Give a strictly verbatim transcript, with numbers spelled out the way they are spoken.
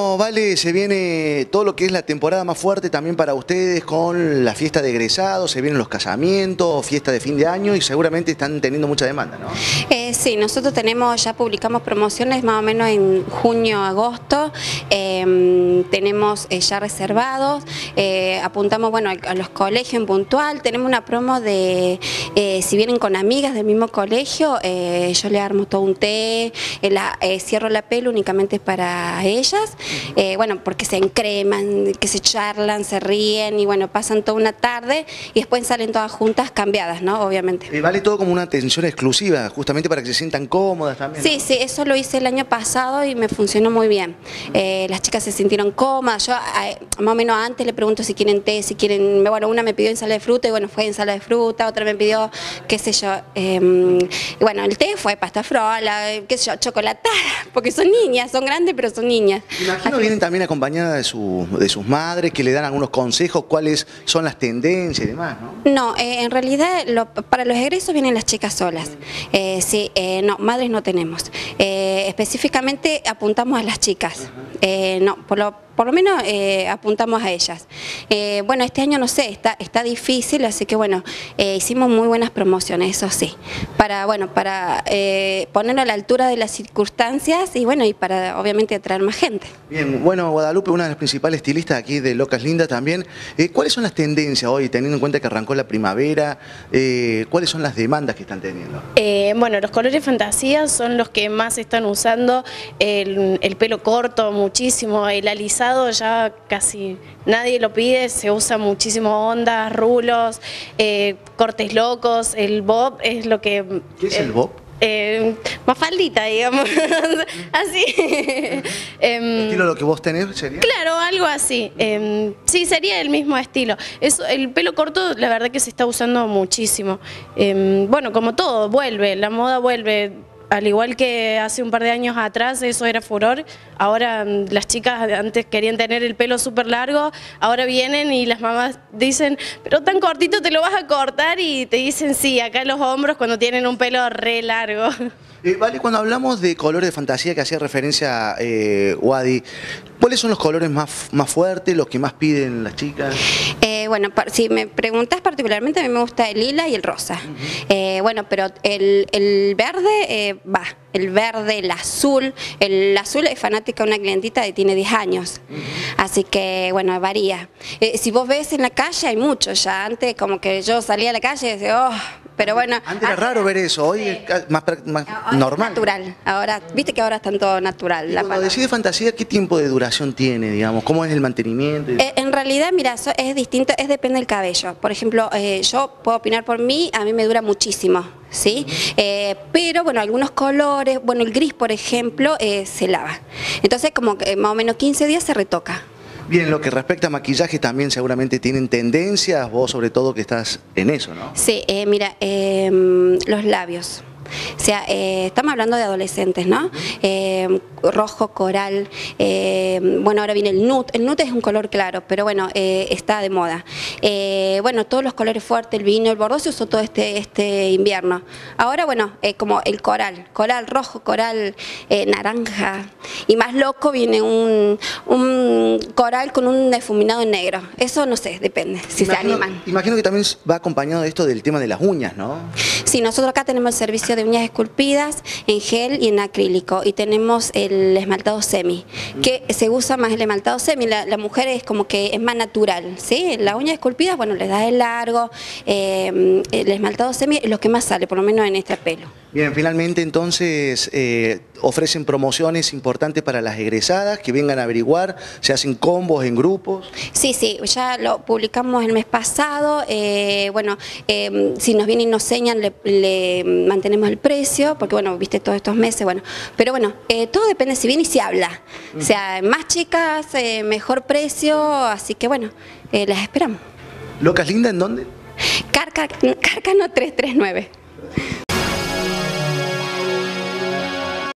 Bueno, Vale, se viene todo lo que es la temporada más fuerte también para ustedes con la fiesta de egresados, se vienen los casamientos, fiesta de fin de año y seguramente están teniendo mucha demanda, ¿no? Eh, sí, nosotros tenemos, ya publicamos promociones más o menos en junio, agosto, eh, tenemos eh, ya reservados, eh, apuntamos bueno a los colegios en puntual, tenemos una promo de, eh, si vienen con amigas del mismo colegio, eh, yo le armo todo un té, eh, la, eh, cierro la pelo únicamente para ellas. Eh, bueno, porque se encreman, que se charlan, se ríen y bueno, pasan toda una tarde y después salen todas juntas cambiadas, ¿no? Obviamente. Eh, vale todo como una atención exclusiva, justamente para que se sientan cómodas también, Sí, ¿no? sí, eso lo hice el año pasado y me funcionó muy bien. Eh, las chicas se sintieron cómodas, yo eh, más o menos antes le pregunto si quieren té, si quieren, bueno, una me pidió ensalada de fruta y bueno, fue ensalada de fruta, otra me pidió, qué sé yo, eh, y bueno, el té fue pasta frola, qué sé yo, chocolatada, porque son niñas, son grandes pero son niñas. Imagino vienen también acompañadas de, su, de sus madres que le dan algunos consejos, cuáles son las tendencias y demás, ¿no? No, eh, en realidad lo, para los egresos vienen las chicas solas. Eh, sí, eh, no, madres no tenemos. Eh, específicamente apuntamos a las chicas. Eh, no, por lo, por lo menos eh, apuntamos a ellas. Eh, bueno, este año no sé, está, está difícil, así que bueno, eh, hicimos muy buenas promociones, eso sí, para bueno, para eh, ponerlo a la altura de las circunstancias y bueno, y para obviamente atraer más gente. Bien, bueno, Guadalupe, una de las principales estilistas aquí de Locas Lindas también. Eh, ¿Cuáles son las tendencias hoy, teniendo en cuenta que arrancó la primavera? Eh, ¿Cuáles son las demandas que están teniendo? Eh, bueno, los colores fantasía son los que más están usando, el, el pelo corto muchísimo, el alisado ya casi nadie lo pide, se usa muchísimo ondas, rulos, eh, cortes locos, el bob es lo que... ¿Qué es eh, el bob? Eh, más faldita, digamos, así. eh, ¿Estilo lo que vos tenés sería? Claro, algo así. Eh, sí, sería el mismo estilo. Es, el pelo corto, la verdad que se está usando muchísimo. Eh, bueno, como todo, vuelve, la moda vuelve. Al igual que hace un par de años atrás eso era furor, ahora las chicas antes querían tener el pelo súper largo, ahora vienen y las mamás dicen, pero tan cortito te lo vas a cortar y te dicen sí, acá en los hombros cuando tienen un pelo re largo. Eh, vale, cuando hablamos de colores de fantasía que hacía referencia eh, Wadi, ¿cuáles son los colores más, más fuertes, los que más piden las chicas? Eh, bueno, si me preguntas particularmente, a mí me gusta el lila y el rosa. Uh-huh. eh, bueno, pero el, el verde eh, va, el verde, el azul. El azul es fanática de una clientita que tiene diez años. Uh-huh. Así que, bueno, varía. Eh, si vos ves en la calle, hay muchos ya. Antes, como que yo salía a la calle y decía, oh, pero bueno. Antes era raro ver eso, hoy sí. Es más, más ahora normal. Es natural. Ahora, viste que ahora es tanto natural. Y la cuando decide fantasía, ¿qué tiempo de duración tiene, digamos? ¿Cómo es el mantenimiento? Eh, en realidad, mira, eso es distinto, es depende del cabello. Por ejemplo, eh, yo puedo opinar por mí, a mí me dura muchísimo, ¿sí? Eh, pero, bueno, algunos colores, bueno, el gris, por ejemplo, eh, se lava. Entonces, como que más o menos quince días se retoca. Bien, lo que respecta a maquillaje también seguramente tienen tendencias, vos sobre todo que estás en eso, ¿no? Sí, eh, mira, eh, los labios. O sea, eh, estamos hablando de adolescentes, ¿no? Eh, rojo, coral, eh, bueno, ahora viene el nude. El nude es un color claro, pero bueno, eh, está de moda. Eh, bueno, todos los colores fuertes, el vino, el bordeaux se usó todo este, este invierno. Ahora, bueno, eh, como el coral, coral rojo, coral eh, naranja. Y más loco viene un, un coral con un difuminado en negro. Eso no sé, depende, si imagino, se animan. Imagino que también va acompañado de esto del tema de las uñas, ¿no? Sí, nosotros acá tenemos el servicio de uñas esculpidas en gel y en acrílico y tenemos el esmaltado semi, que se usa más el esmaltado semi, la, la mujer es como que es más natural, ¿sí? La uña esculpida, bueno, les da el largo, eh, el esmaltado semi es lo que más sale, por lo menos en este pelo. Bien, finalmente entonces eh, ofrecen promociones importantes para las egresadas, que vengan a averiguar, se hacen combos en grupos. Sí, sí, ya lo publicamos el mes pasado, eh, bueno, eh, si nos vienen y nos señan le, le mantenemos el precio, porque bueno, viste todos estos meses, bueno, pero bueno, eh, todo depende si viene y si habla, o sea, más chicas, eh, mejor precio, así que bueno, eh, las esperamos. ¿Locas Lindas en dónde? Carca, Cárcano trescientos treinta y nueve.